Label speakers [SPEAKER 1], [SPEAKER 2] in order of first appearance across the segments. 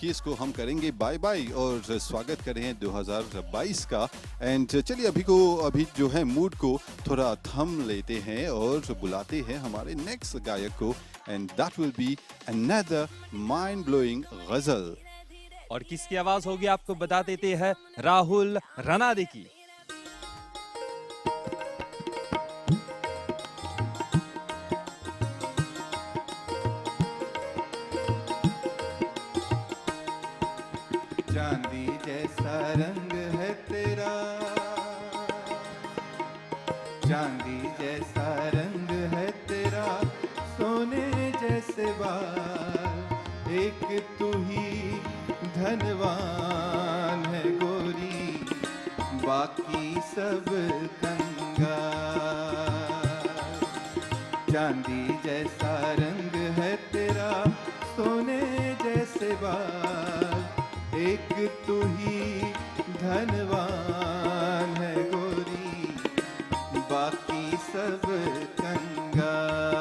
[SPEAKER 1] 2021 को हम करेंगे बाय बाय और स्वागत कर रहे हैं 2022 का। एंड चलिए अभी जो है मूड को थोड़ा थम लेते हैं और बुलाते हैं हमारे नेक्स्ट गायक को, and that will be another mind blowing गजल।
[SPEAKER 2] और किसकी आवाज होगी आपको बता देते हैं, राहुल रनादे की।
[SPEAKER 3] चांदी जैसा रंग है तेरा, चांदी जैसा रंग है तेरा, सोने जैसे बाल, एक तू ही धनवान है गोरी, बाकी सब कंगाल। चांदी जैसा रंग है तेरा, सोने जैसे बाल, एक तू ही धनवान है गोरी, बाकी सब कंगाल।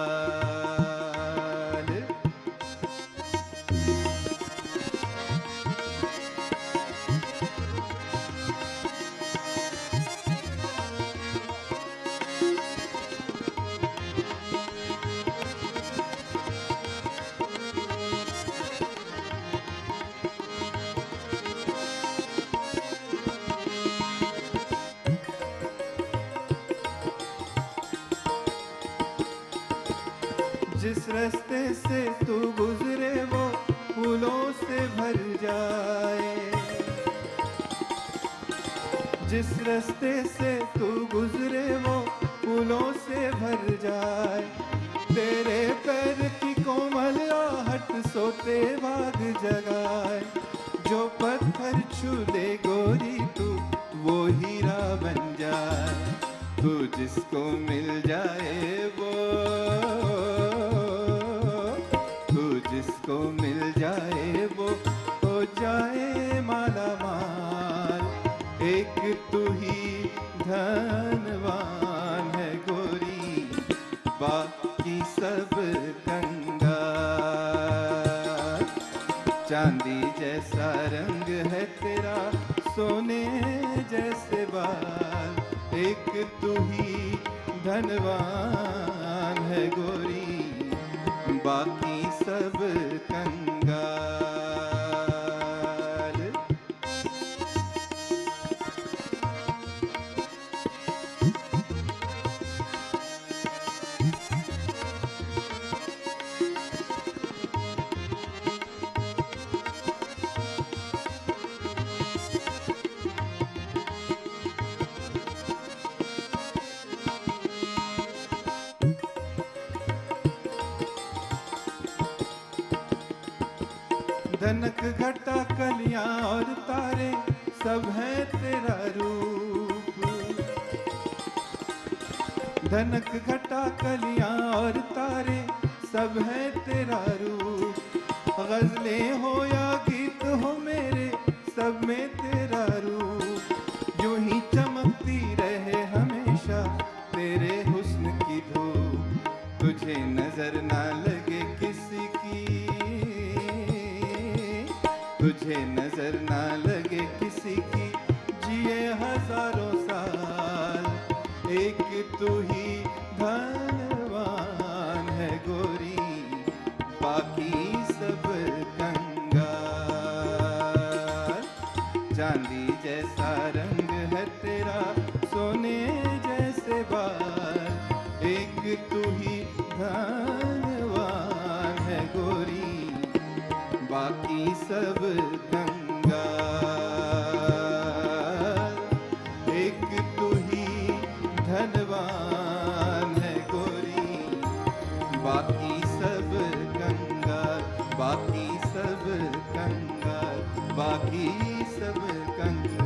[SPEAKER 3] जिस रास्ते से तू गुजरे वो फूलों से भर जाए, जिस रास्ते से तू गुजरे वो फूलों से भर जाए, तेरे पैर की कोमल आहट सोते बाग जगाए, जो पत्थर छू ले गोरी तू वो हीरा बन जाए, तू जिसको मिल जाए वो, जिसको मिल जाए वो हो जाए माला माल, एक तू ही धनवान है गोरी, बाकी सब कंगाल। चांदी जैसा रंग है तेरा, सोने जैसे बाल, एक तू ही धनवान है गोरी, बाकी सब कंगाल। धनक घटा कलियां और तारे सब हैं तेरा रूप, धनक घटा कलियां और तारे सब हैं तेरा रूप, गजलें हो या गीत हो मेरे सब में तेरा रूप, यूं ही चमकती रहे हमेशा तेरे हुस्न की धूप, तुझे नजर ना लगे किसी की, तुझे नजर ना लगे किसी की, जिए हजारों साल, एक तू ही धनवान है गोरी, बाकी सब कंगाल। चांदी जैसा रंग है तेरा, सोने जैसे बाल, एक तू ही धनवान है गोरी, बाकी सब कंगाल। एक तू ही धनवान है गोरी, बाकी सब कंगाल, बाकी सब कंगाल, बाकी सब कंगाल।